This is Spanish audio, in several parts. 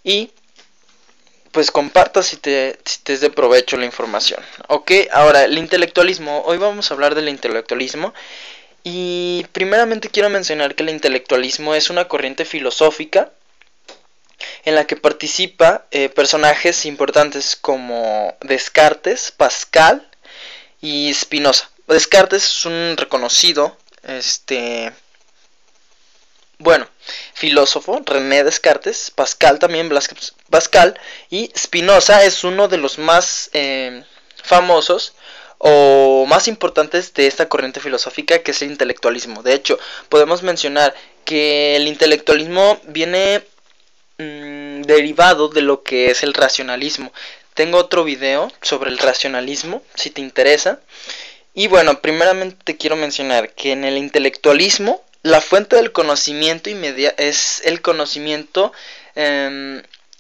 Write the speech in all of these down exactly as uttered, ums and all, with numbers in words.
y pues compartas si te, si te es de provecho la información. Ok, ahora el intelectualismo. Hoy vamos a hablar del intelectualismo. Y primeramente quiero mencionar que el intelectualismo es una corriente filosófica en la que participa eh, personajes importantes como Descartes, Pascal y Spinoza. Descartes es un reconocido, este, bueno, filósofo, René Descartes. Pascal también, Blas Pascal, y Spinoza es uno de los más eh, famosos o más importantes de esta corriente filosófica, que es el intelectualismo. De hecho, podemos mencionar que el intelectualismo viene mmm, derivado de lo que es el racionalismo. Tengo otro video sobre el racionalismo, si te interesa. Y bueno, primeramente te quiero mencionar que en el intelectualismo la fuente del conocimiento inmediato es el conocimiento eh,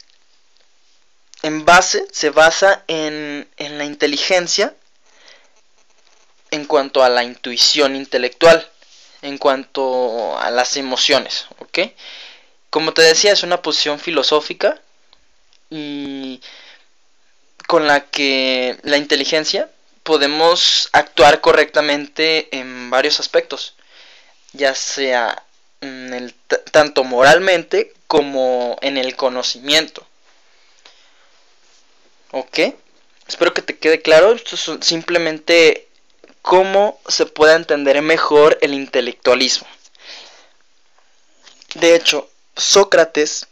en base, se basa en, en la inteligencia en cuanto a la intuición intelectual, en cuanto a las emociones, ¿ok? Como te decía, es una posición filosófica y con la que la inteligencia podemos actuar correctamente en varios aspectos, ya sea en el t- tanto moralmente como en el conocimiento. ¿Ok? Espero que te quede claro. Esto es simplemente cómo se puede entender mejor el intelectualismo. De hecho, Sócrates,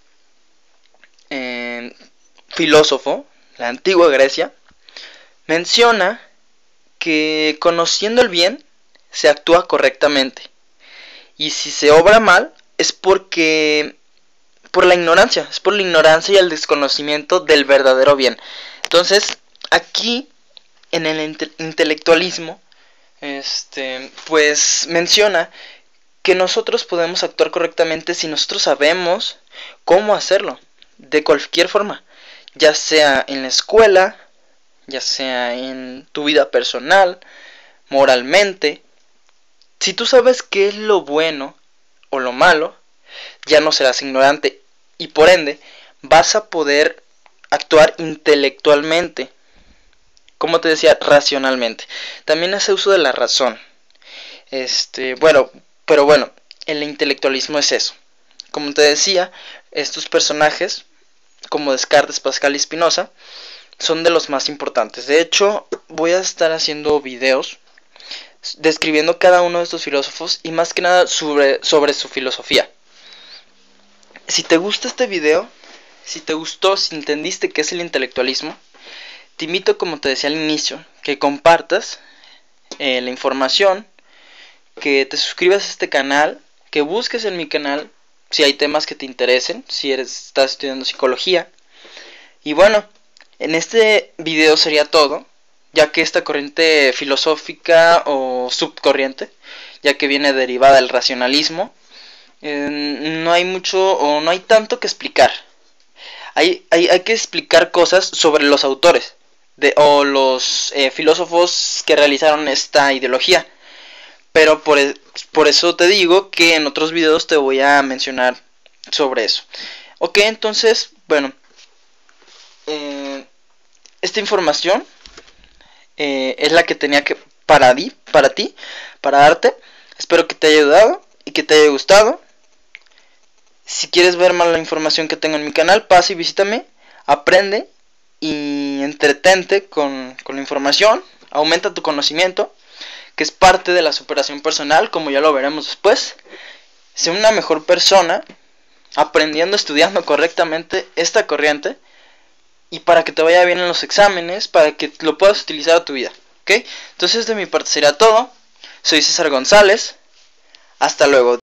eh, filósofo, la antigua Grecia, menciona que conociendo el bien se actúa correctamente, y si se obra mal es porque por la ignorancia, es por la ignorancia y el desconocimiento del verdadero bien. Entonces, aquí en el inte- intelectualismo, este, pues menciona que nosotros podemos actuar correctamente si nosotros sabemos cómo hacerlo, de cualquier forma, ya sea en la escuela, ya sea en tu vida personal, moralmente. Si tú sabes qué es lo bueno o lo malo, ya no serás ignorante y por ende vas a poder actuar intelectualmente, como te decía, racionalmente. También hace uso de la razón. Este, bueno, pero bueno, el intelectualismo es eso. Como te decía, estos personajes, como Descartes, Pascal y Spinoza, son de los más importantes. De hecho, voy a estar haciendo videos describiendo cada uno de estos filósofos y más que nada sobre, sobre su filosofía. Si te gusta este video, si te gustó, si entendiste qué es el intelectualismo, te invito, como te decía al inicio, que compartas eh, la información, que te suscribas a este canal, que busques en mi canal si hay temas que te interesen, si eres, estás estudiando psicología. Y bueno, en este video sería todo, ya que esta corriente filosófica o subcorriente, ya que viene derivada del racionalismo, eh, no hay mucho o no hay tanto que explicar. Hay, hay, hay que explicar cosas sobre los autores de, o los eh, filósofos que realizaron esta ideología. Pero por, por eso te digo que en otros videos te voy a mencionar sobre eso. Ok, entonces, bueno, eh, esta información eh, es la que tenía que para ti, para ti, para darte. Espero que te haya ayudado y que te haya gustado. Si quieres ver más la información que tengo en mi canal, pasa y visítame, aprende y entretente con, con la información, aumenta tu conocimiento, que es parte de la superación personal, como ya lo veremos después. Sé una mejor persona, aprendiendo, estudiando correctamente esta corriente, y para que te vaya bien en los exámenes, para que lo puedas utilizar a tu vida, ¿ok? Entonces de mi parte sería todo. Soy César González, hasta luego.